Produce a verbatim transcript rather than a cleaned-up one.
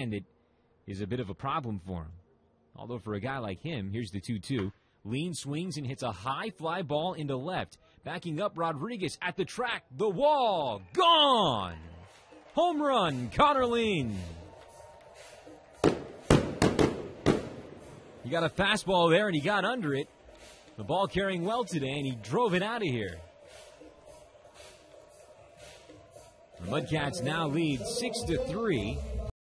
hand, it is a bit of a problem for him. Although for a guy like him, here's the two two. Lien swings and hits a high fly ball into left. Backing up Rodriguez at the track. The wall. Gone. Home run, Connor Lien. He got a fastball there, and he got under it. The ball carrying well today, and he drove it out of here. The Mudcats now lead six to three.